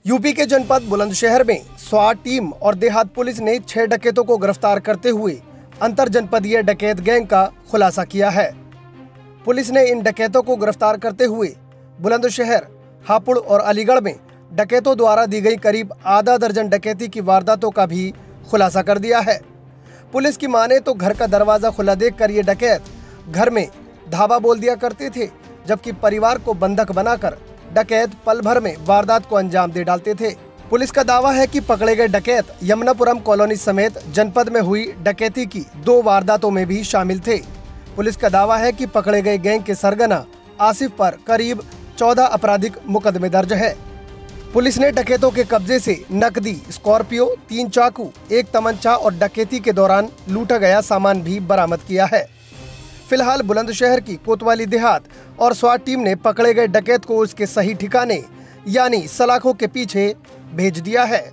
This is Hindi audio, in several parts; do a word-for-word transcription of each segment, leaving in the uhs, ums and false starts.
यूपी के जनपद बुलंदशहर में स्वाट टीम और देहात पुलिस ने छह डकैतों को गिरफ्तार करते हुए अंतर जनपदीय डकैत गैंग का खुलासा किया है। पुलिस ने इन डकैतों को गिरफ्तार करते हुए बुलंदशहर, हापुड़ और अलीगढ़ में डकैतों द्वारा दी गई करीब आधा दर्जन डकैती की वारदातों का भी खुलासा कर दिया है। पुलिस की माने तो घर का दरवाजा खुला देखकर ये डकैत घर में धावा बोल दिया करते थे, जबकि परिवार को बंधक बनाकर डकैत पल भर में वारदात को अंजाम दे डालते थे। पुलिस का दावा है कि पकड़े गए डकैत यमुनापुरम कॉलोनी समेत जनपद में हुई डकैती की दो वारदातों में भी शामिल थे। पुलिस का दावा है कि पकड़े गए गैंग के सरगना आसिफ पर करीब चौदह आपराधिक मुकदमे दर्ज है। पुलिस ने डकैतों के कब्जे से नकदी, स्कॉर्पियो, तीन चाकू, एक तमंचा और डकैती के दौरान लूटा गया सामान भी बरामद किया है। फिलहाल बुलंदशहर की कोतवाली देहात और स्वाट टीम ने पकड़े गए डकैत को उसके सही ठिकाने यानी सलाखों के पीछे भेज दिया है।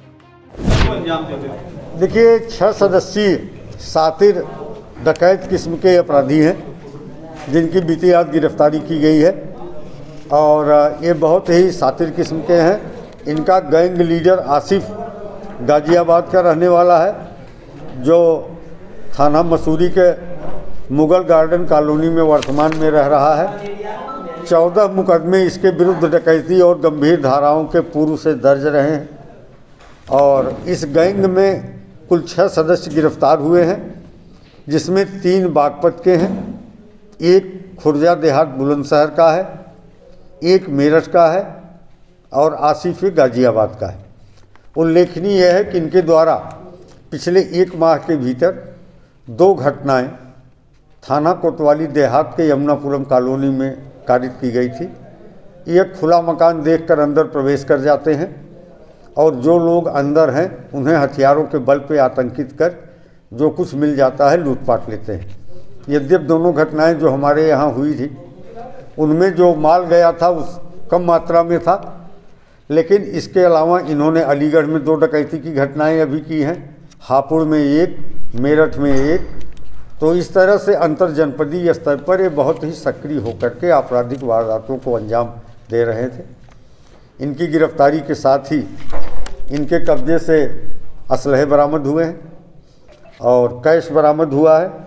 देखिए, छह सदस्यीय सातिर डकैत किस्म के अपराधी हैं जिनकी बीती रात गिरफ्तारी की गई है और ये बहुत ही सातिर किस्म के हैं। इनका गैंग लीडर आसिफ गाजियाबाद का रहने वाला है, जो थाना मसूरी के मुगल गार्डन कॉलोनी में वर्तमान में रह रहा है। चौदह मुकदमे इसके विरुद्ध डकैती और गंभीर धाराओं के पूर्व से दर्ज रहे हैं और इस गैंग में कुल छह सदस्य गिरफ्तार हुए हैं, जिसमें तीन बागपत के हैं, एक खुर्जा देहात बुलंदशहर का है, एक मेरठ का है और आसिफ गाजियाबाद का है। उल्लेखनीय है कि इनके द्वारा पिछले एक माह के भीतर दो घटनाएं थाना कोतवाली देहात के यमुनापुरम कॉलोनी में कारित की गई थी। एक खुला मकान देखकर अंदर प्रवेश कर जाते हैं और जो लोग अंदर हैं उन्हें हथियारों के बल पे आतंकित कर जो कुछ मिल जाता है लूटपाट लेते हैं। यद्यपि दोनों घटनाएं जो हमारे यहाँ हुई थी उनमें जो माल गया था उस कम मात्रा में था, लेकिन इसके अलावा इन्होंने अलीगढ़ में दो डकैती की घटनाएं अभी की हैं, हापुड़ में एक, मेरठ में एक। तो इस तरह से अंतर जनपदीय स्तर पर ये बहुत ही सक्रिय होकर के आपराधिक वारदातों को अंजाम दे रहे थे। इनकी गिरफ्तारी के साथ ही इनके कब्जे से असलहे बरामद हुए हैं और कैश बरामद हुआ है।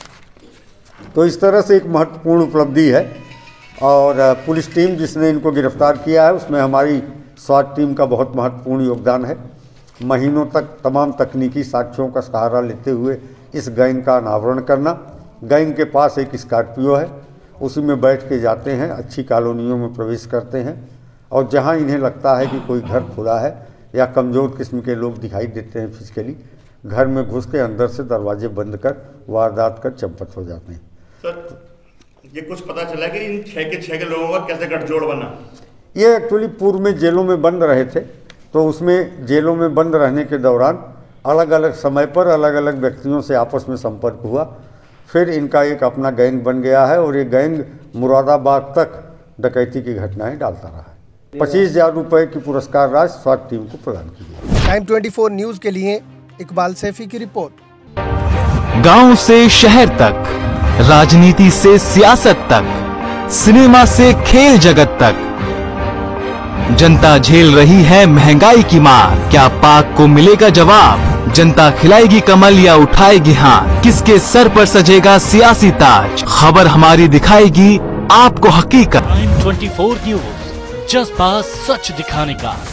तो इस तरह से एक महत्वपूर्ण उपलब्धि है और पुलिस टीम जिसने इनको गिरफ्तार किया है उसमें हमारी स्वाट टीम का बहुत महत्वपूर्ण योगदान है। महीनों तक तमाम तकनीकी साक्ष्यों का सहारा लेते हुए इस गैंग का अनावरण करना। गैंग के पास एक स्कॉर्पियो है, उसी में बैठ के जाते हैं, अच्छी कॉलोनियों में प्रवेश करते हैं और जहां इन्हें लगता है कि कोई घर खुला है या कमज़ोर किस्म के लोग दिखाई देते हैं फिजिकली, घर में घुस के अंदर से दरवाजे बंद कर वारदात कर चंपत हो जाते हैं। सर, ये कुछ पता चला कि इन छः के छः के लोगों का कैसे गठजोड़ बना? ये एक्चुअली पूर्व में जेलों में बंद रहे थे, तो उसमें जेलों में बंद रहने के दौरान अलग अलग समय पर अलग अलग व्यक्तियों से आपस में संपर्क हुआ, फिर इनका एक अपना गैंग बन गया है और ये गैंग मुरादाबाद तक डकैती की घटनाएं डालता रहा है। पच्चीस हजार रुपये की पुरस्कार राशि स्वाट टीम को प्रदान की गई। टाइम चौबीस न्यूज के लिए इकबाल सैफी की रिपोर्ट। गांव से शहर तक, राजनीति से सियासत तक, सिनेमा से खेल जगत तक, जनता झेल रही है महंगाई की मार। क्या पाक को मिलेगा जवाब? जनता खिलाएगी कमल या उठाएगी हाथ? किसके सर पर सजेगा सियासी ताज? खबर हमारी दिखाएगी आपको हकीकत। टाइम चौबीस न्यूज़, जज्बा सच दिखाने का।